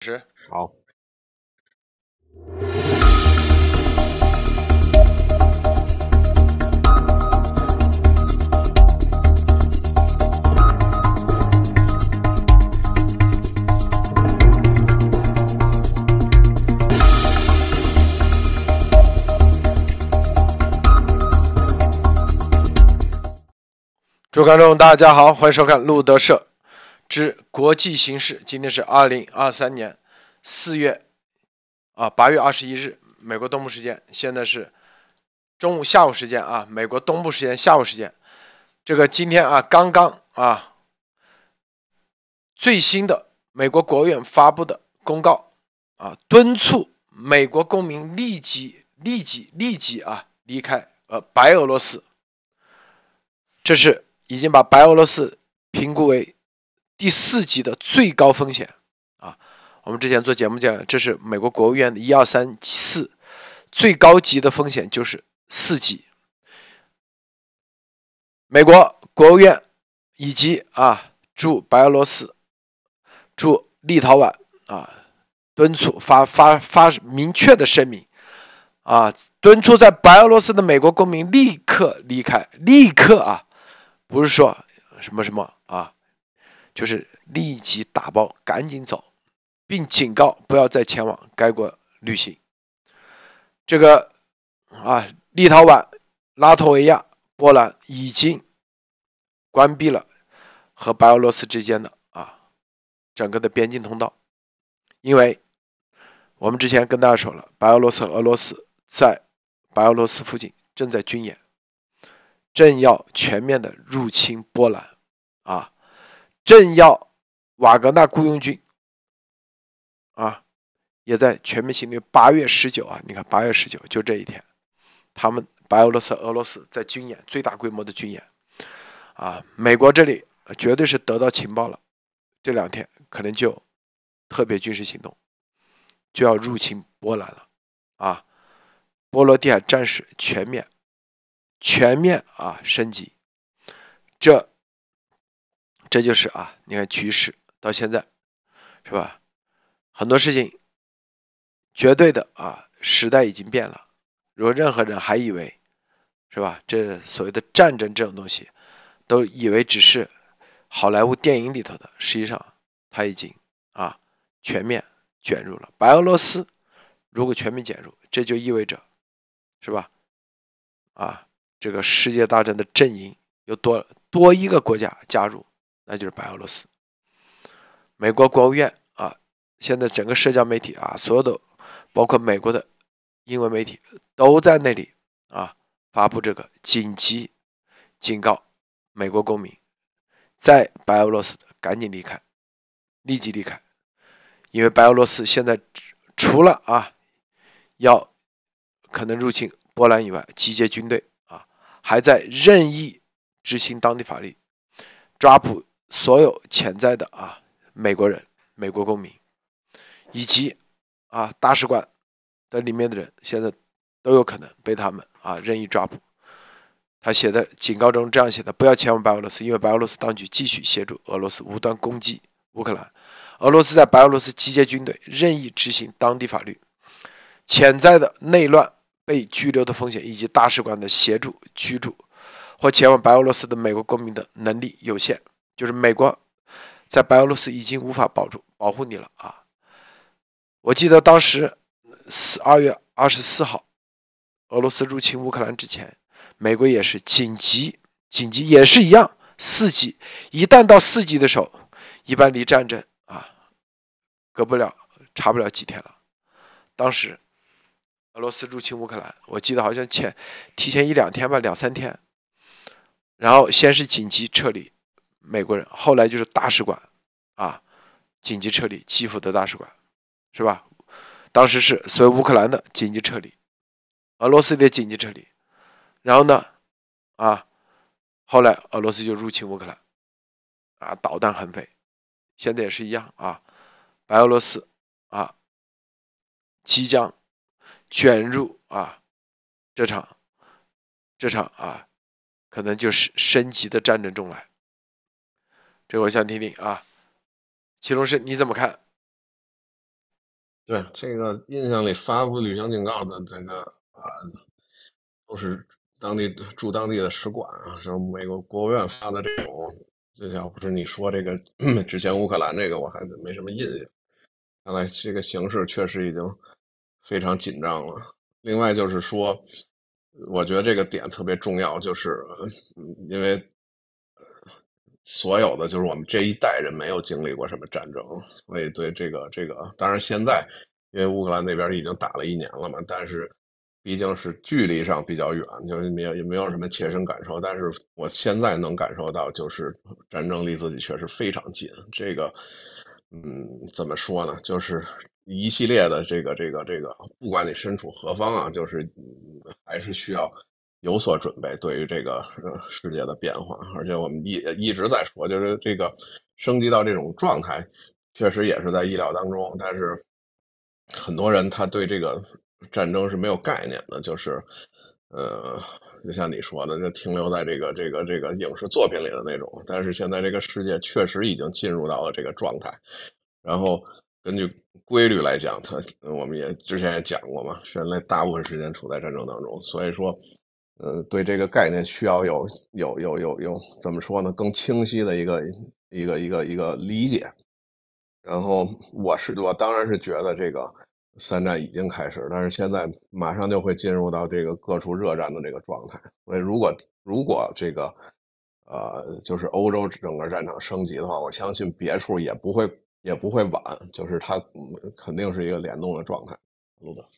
师。 好， 诸位观众，大家好，欢迎收看路德社之国际形势。今天是2023年8月21日，美国东部时间，现在是下午时间啊，美国东部时间下午时间。这个今天啊，刚刚最新的美国国务院发布的公告啊，敦促美国公民立即离开白俄罗斯。这是已经把白俄罗斯评估为第4级的最高风险啊。我们之前做节目讲，这是美国国务院的1、2、3、4最高级的风险就是4级。美国国务院以及驻白俄罗斯、驻立陶宛敦促发明确的声明敦促在白俄罗斯的美国公民立刻离开，立刻不是说什么就是立即打包赶紧走，并警告不要再前往该国旅行。这个立陶宛、拉脱维亚、波兰已经关闭了和白俄罗斯之间的整个的边境通道，因为我们之前跟大家说了，白俄罗斯和俄罗斯在白俄罗斯附近正在军演，正要全面的入侵波兰正要瓦格纳雇佣军也在全面行动。8月19你看8月19就这一天，他们白俄罗斯、俄罗斯在军演，最大规模的军演美国这里绝对是得到情报了，这2天可能就特别军事行动，就要入侵波兰了波罗的海战事全面升级。这就是你看局势到现在是吧？很多事情绝对的时代已经变了。如果任何人还以为是吧，这所谓的战争这种东西都以为只是好莱坞电影里头的，实际上它已经全面卷入了。白俄罗斯如果全面卷入，这就意味着是吧这个世界大战的阵营又多一个国家加入，那就是白俄罗斯。美国国务院现在整个社交媒体所有的包括美国的英文媒体都在那里发布这个紧急警告美国公民在白俄罗斯的赶紧离开，立即离开。因为白俄罗斯现在除了要可能入侵波兰以外，集结军队还在任意执行当地法律，抓捕所有潜在的美国人、美国公民，以及大使馆的里面的人，现在都有可能被他们任意抓捕。他写的警告中这样写的：不要前往白俄罗斯，因为白俄罗斯当局继续协助俄罗斯无端攻击乌克兰。俄罗斯在白俄罗斯集结军队，任意执行当地法律，潜在的内乱、被拘留的风险，以及大使馆的协助居住或前往白俄罗斯的美国公民的能力有限，就是美国在白俄罗斯已经无法保护你了我记得当时2月24号俄罗斯入侵乌克兰之前，美国也是紧急也是一样4级，一旦到4级的时候，一般离战争差不了几天了。当时俄罗斯入侵乌克兰，我记得好像提前1、2天吧，2、3天，然后先是紧急撤离美国人，后来就是大使馆紧急撤离基辅的大使馆，是吧？当时是所有乌克兰的紧急撤离，俄罗斯的紧急撤离，然后呢后来俄罗斯就入侵乌克兰导弹横飞。现在也是一样白俄罗斯即将卷入这场可能就是升级的战争中来。这个我想听听祁隆师你怎么看？ 对，这个印象里发布旅行警告的这个都是驻当地的使馆啊，什么美国国务院发的这种，这要不是你说这个之前乌克兰这个，我还没什么印象。看来这个形势确实已经非常紧张了。另外就是说，我觉得这个点特别重要，就是因为所有的就是我们这一代人没有经历过什么战争，所以对这个，当然现在因为乌克兰那边已经打了1年了嘛，但是毕竟是距离上比较远，就是也没有什么切身感受。但是我现在能感受到，就是战争离自己确实非常近。这个，怎么说呢？就是一系列的这个，不管你身处何方啊，就是还是需要有所准备，对于这个世界的变化。而且我们一直在说，就是这个升级到这种状态，确实也是在意料当中。但是很多人他对这个战争是没有概念的，就是呃，就像你说的，就停留在这个影视作品里的那种。但是现在这个世界确实已经进入到了这个状态。然后根据规律来讲，我们也之前也讲过嘛，人类大部分时间处在战争当中，所以说，对这个概念需要有怎么说呢？更清晰的一个理解。然后我当然是觉得这个三战已经开始，但是现在马上就会进入到这个各处热战的这个状态。所以如果这个就是欧洲整个战场升级的话，我相信别处也不会晚，就是它肯定是一个联动的状态。路德，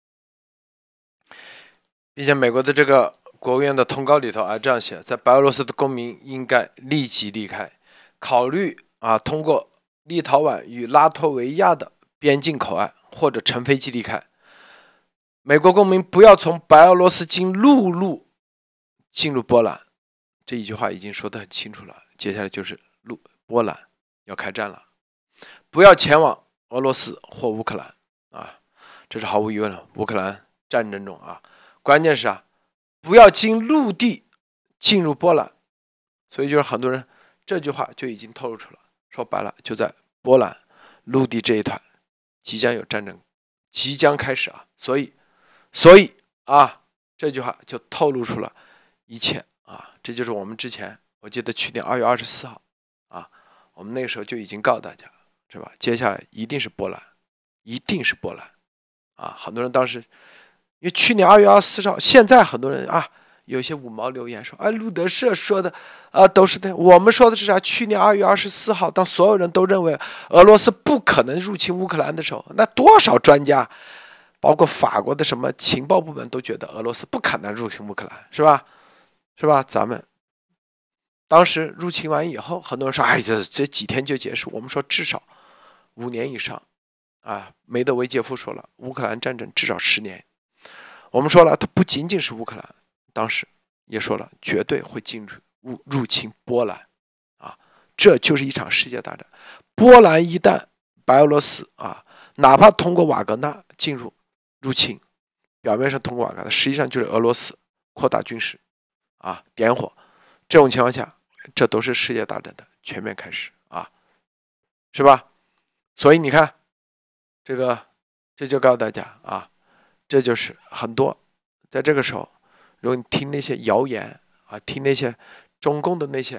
并且美国的这个国务院的通告里头啊这样写，在白俄罗斯的公民应该立即离开，考虑通过立陶宛与拉脱维亚的边境口岸或者乘飞机离开。美国公民不要从白俄罗斯经陆路进入波兰。这一句话已经说得很清楚了，接下来就是波兰要开战了，不要前往俄罗斯或乌克兰啊，这是毫无疑问的。乌克兰战争中关键是不要经陆地进入波兰，所以就是很多人这句话就已经透露出了，说白了就在波兰陆地这一团即将有战争即将开始所以这句话就透露出了一切这就是我们之前我记得去年2月24号我们那个时候就已经告诉大家是吧？接下来一定是波兰，一定是波兰很多人当时因为去年2月24号，现在很多人有一些五毛留言说路德社说的都是对，我们说的是啥？去年2月24号，当所有人都认为俄罗斯不可能入侵乌克兰的时候，那多少专家，包括法国的什么情报部门都觉得俄罗斯不可能入侵乌克兰，是吧？是吧？咱们当时入侵完以后，很多人说这几天就结束，我们说至少5年以上梅德韦杰夫说了，乌克兰战争至少10年。我们说了，它不仅仅是乌克兰，当时也说了，绝对会入侵波兰这就是一场世界大战。波兰一旦白俄罗斯哪怕通过瓦格纳入侵，表面上通过瓦格纳，实际上就是俄罗斯扩大军事点火，这种情况下，这都是世界大战的全面开始是吧？所以你看，这就告诉大家这就是很多在这个时候，如果你听那些谣言听那些中共的那些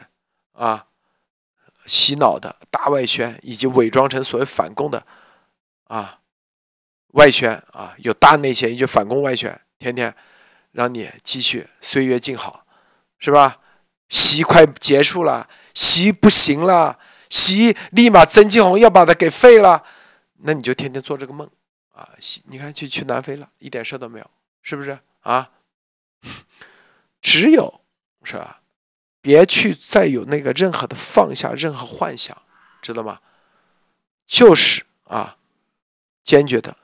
洗脑的大外宣，以及伪装成所谓反共的外宣有大内宣，也就反共外宣，天天让你继续岁月静好，是吧？习快结束了，习不行了，习立马曾庆红要把它给废了，那你就天天做这个梦你看去南非了，一点事都没有，是不是只有是吧？别去再有那个任何的放下任何幻想，知道吗？就是坚决的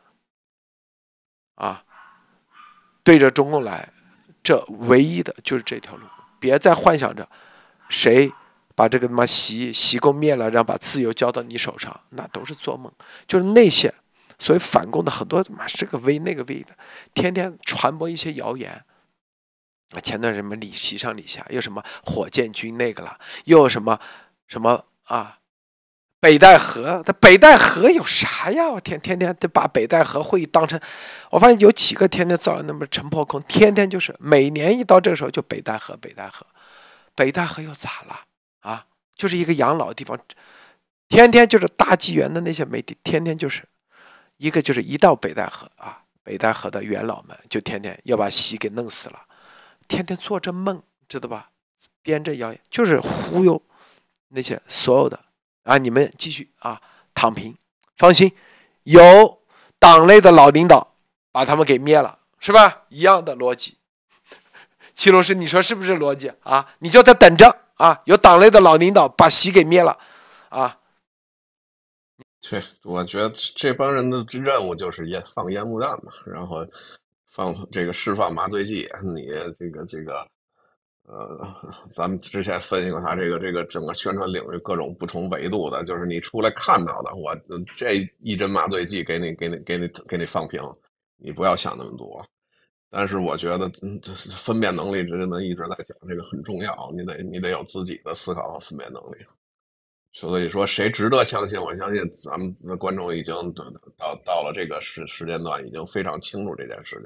对着中共来，这唯一的就是这条路，别再幻想着谁把这个习共灭了，然后把自由交到你手上，那都是做梦。就是那些所以反共的很多这个威那个威的，天天传播一些谣言。前段什么习上礼下，又什么火箭军那个了，又什么北戴河，它北戴河有啥呀？我天天得把北戴河会议当成，我发现有几个天天造那么陈破空，天天就是每年一到这个时候就北戴河，北戴河，北戴河又咋了啊？就是一个养老的地方，天天就是大纪元的那些媒体，天天就是一个就是一到北戴河啊，北戴河的元老们就天天要把习给弄死了，天天做着梦，知道吧？编着谣言，就是忽悠那些所有的。啊，你们继续啊，躺平，放心，有党内的老领导把他们给灭了，是吧？一样的逻辑。齐老师，你说是不是逻辑啊？你就在等着啊，有党内的老领导把习给灭了啊。 对，我觉得这帮人的任务就是放烟幕弹嘛，然后释放麻醉剂，你这个。咱们之前分析过他这个整个宣传领域各种不同维度的，就是你出来看到的，我这一针麻醉剂给你放平，你不要想那么多。但是我觉得，这分辨能力，真的一直在讲这个很重要，你得有自己的思考和分辨能力。所以说，谁值得相信？我相信咱们的观众已经到了这个时间段，已经非常清楚这件事情。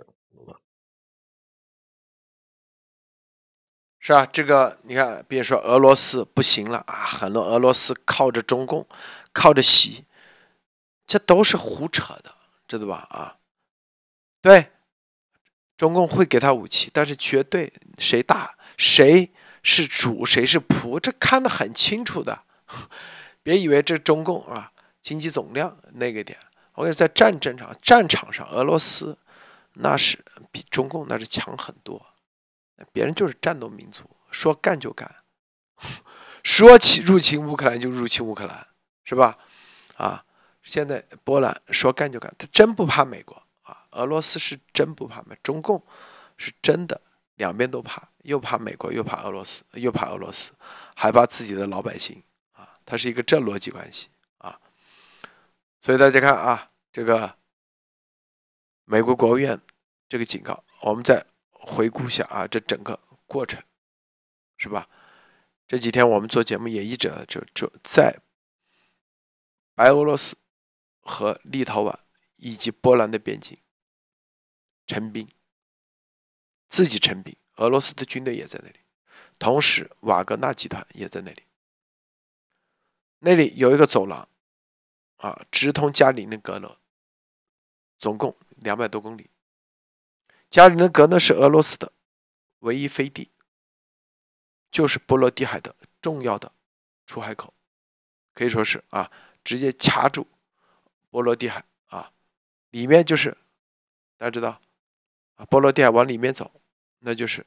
是吧？这个你看，比如说俄罗斯不行了啊，很多俄罗斯靠着中共，靠着习，这都是胡扯的，知道吧？啊，对，中共会给他武器，但是绝对谁大谁是主谁是仆，这看得很清楚的。别以为这中共啊，经济总量那个点，我跟你在战场上，俄罗斯那是比中共那是强很多。别人就是战斗民族，说干就干，说起入侵乌克兰就入侵乌克兰，是吧？啊，现在波兰说干就干，他真不怕美国啊。俄罗斯是真不怕美，中共是真的两边都怕，又怕美国，又怕俄罗斯，还怕自己的老百姓啊。它是一个这逻辑关系啊。所以大家看啊，这个美国国务院这个警告，我们再回顾一下啊，这整个过程是吧？这几天我们做节目也一直就在白俄罗斯和立陶宛以及波兰的边境陈兵，自己陈兵，俄罗斯的军队也在那里，同时瓦格纳集团也在那里。那里有一个走廊啊，直通加里宁格勒，总共200多公里。加里宁格勒是俄罗斯的唯一飞地，就是波罗的海的重要的出海口，可以说是啊，直接掐住波罗的海啊，里面就是大家知道啊，波罗的海往里面走，那就是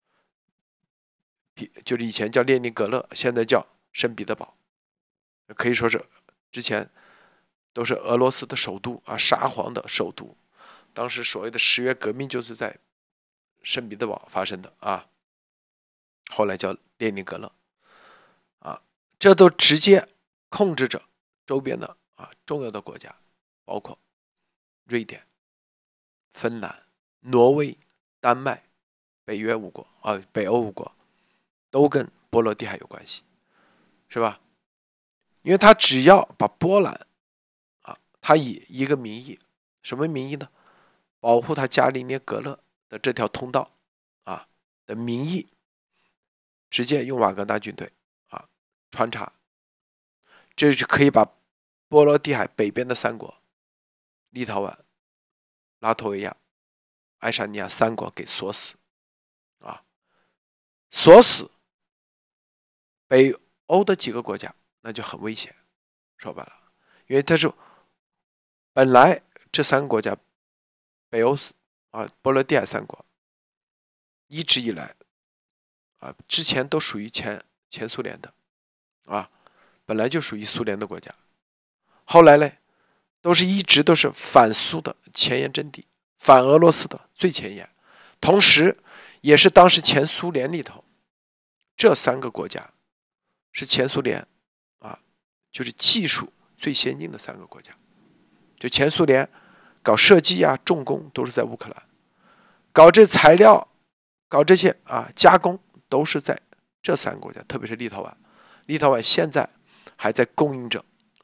以前叫列宁格勒，现在叫圣彼得堡，可以说是之前都是俄罗斯的首都啊，沙皇的首都。当时所谓的10月革命就是在圣彼得堡发生的啊，后来叫列宁格勒啊，这都直接控制着周边的啊重要的国家，包括瑞典、芬兰、挪威、丹麦、北约5国啊，北欧5国都跟波罗的海有关系，是吧？因为他只要把波兰啊，他以一个名义，什么名义呢？保护他加里宁格勒的这条通道啊的名义，直接用瓦格纳军队啊穿插，这就可以把波罗的海北边的3国立陶宛、拉脱维亚、爱沙尼亚3国给锁死啊，锁死北欧的几个国家，那就很危险。说白了，因为它是本来这3个国家。北欧啊，波罗的海3国一直以来啊，之前都属于前苏联的啊，本来就属于苏联的国家，后来呢，一直都是反苏的前沿阵地，反俄罗斯的最前沿，同时也是当时前苏联里头这3个国家是前苏联啊，就是技术最先进的3个国家，就前苏联。搞设计啊，重工都是在乌克兰，搞这材料，搞这些啊加工都是在这3个国家，特别是立陶宛。立陶宛现在还在供应着啊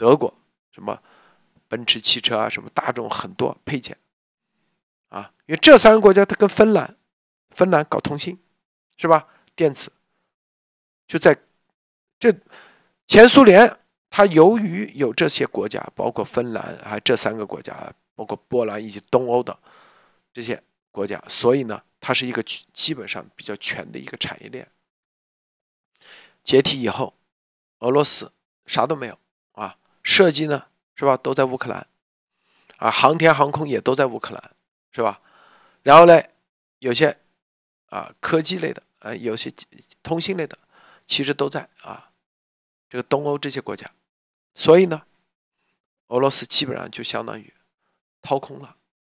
德国什么奔驰汽车啊，什么大众很多配件啊，因为这3个国家它跟芬兰搞通信，是吧？电子就在这前苏联，它由于有这些国家，包括芬兰，还这3个国家，包括波兰以及东欧的这些国家，所以呢，它是一个基本上比较全的一个产业链。解体以后，俄罗斯啥都没有啊，设计呢是吧，都在乌克兰啊，航天航空也都在乌克兰，是吧？然后呢，有些科技类的有些通信类的，其实都在这个东欧这些国家，所以呢，俄罗斯基本上就相当于掏空了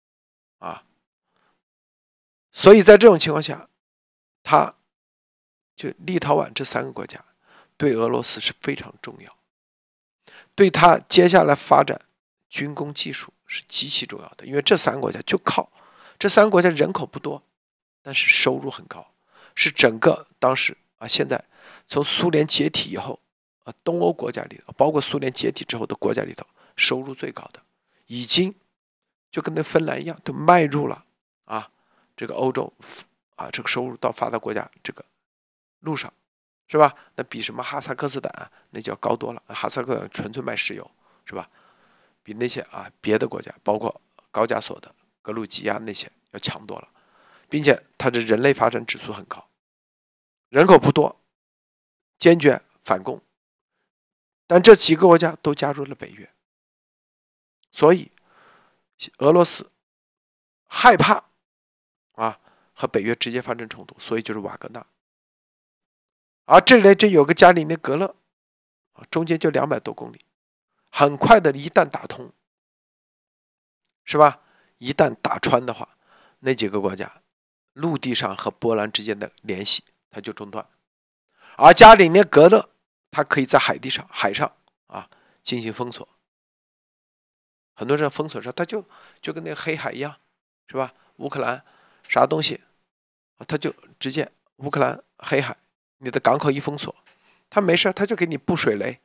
所以在这种情况下，它就立陶宛这3个国家对俄罗斯是非常重要，对它接下来发展军工技术是极其重要的，因为这3个国家就靠这3个国家人口不多，但是收入很高，是整个当时现在从苏联解体以后东欧国家里头，包括苏联解体之后的国家里头，收入最高的，已经就跟那芬兰一样，都迈入了这个欧洲这个收入到发达国家这个路上，是吧？那比什么哈萨克斯坦那就要高多了，哈萨克斯坦纯粹卖石油，是吧？比那些别的国家，包括高加索的格鲁吉亚那些要强多了，并且它的人类发展指数很高，人口不多，坚决反共，但这几个国家都加入了北约，所以俄罗斯害怕和北约直接发生冲突，所以就是瓦格纳。而这里有个加里宁格勒中间就200多公里，很快的一旦打通，是吧？一旦打穿的话，那几个国家陆地上和波兰之间的联系它就中断，而加里宁格勒它可以在海上进行封锁。很多人封锁上，它就跟那个黑海一样，是吧？乌克兰啥东西它就直接乌克兰黑海你的港口一封锁，它没事，它就给你布水雷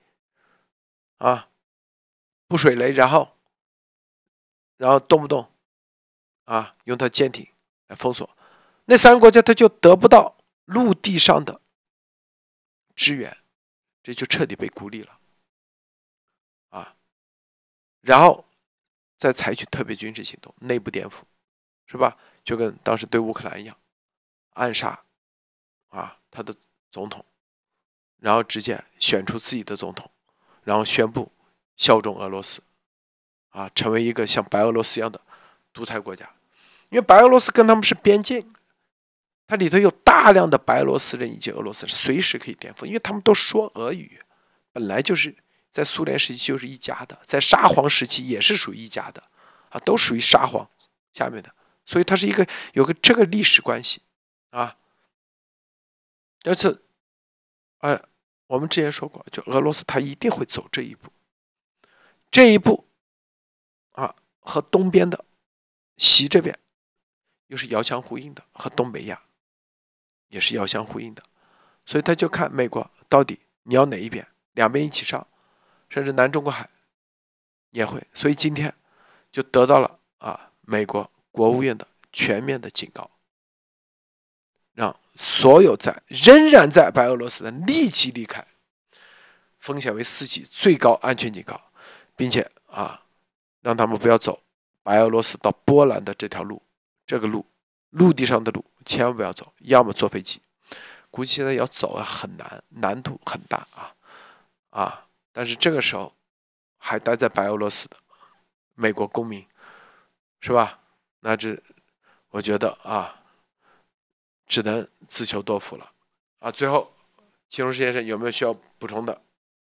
布水雷，然后动不动用它舰艇来封锁，那3个国家它就得不到陆地上的支援，这就彻底被孤立了然后再采取特别军事行动，内部颠覆，是吧？就跟当时对乌克兰一样，暗杀他的总统，然后直接选出自己的总统，然后宣布效忠俄罗斯成为一个像白俄罗斯一样的独裁国家。因为白俄罗斯跟他们是边境，它里头有大量的白俄罗斯人以及俄罗斯人，随时可以颠覆，因为他们都说俄语，本来就是在苏联时期就是一家的，在沙皇时期也是属于一家的都属于沙皇下面的，所以它是有个这个历史关系但是我们之前说过，就俄罗斯它一定会走这一步，这一步和东边的西这边又是遥相呼应的，和东北亚也是遥相呼应的，所以他就看美国到底你要哪一边，两边一起上，甚至南中国海也会，所以今天就得到了美国国务院的全面的警告，让所有仍然在白俄罗斯的立即离开，风险为4级，最高安全警告，并且让他们不要走白俄罗斯到波兰的这条路，这个陆地上的路千万不要走，要么坐飞机，估计现在要走很难，难度很大但是这个时候还待在白俄罗斯的美国公民，是吧？那我觉得只能自求多福了最后，秦龙先生有没有需要补充的？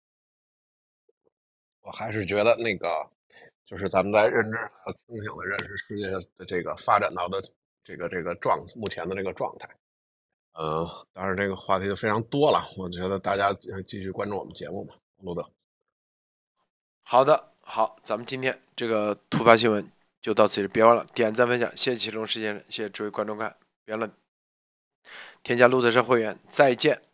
我还是觉得就是咱们在认知和清醒的认识世界的这个发展到的这个目前的这个状态。当然这个话题就非常多了，我觉得大家继续关注我们节目吧，路德。 好的，好，咱们今天这个突发新闻就到此，别忘了点赞分享，谢谢启龙时先生，谢谢诸位观众看，别忘了添加路德社会员，再见。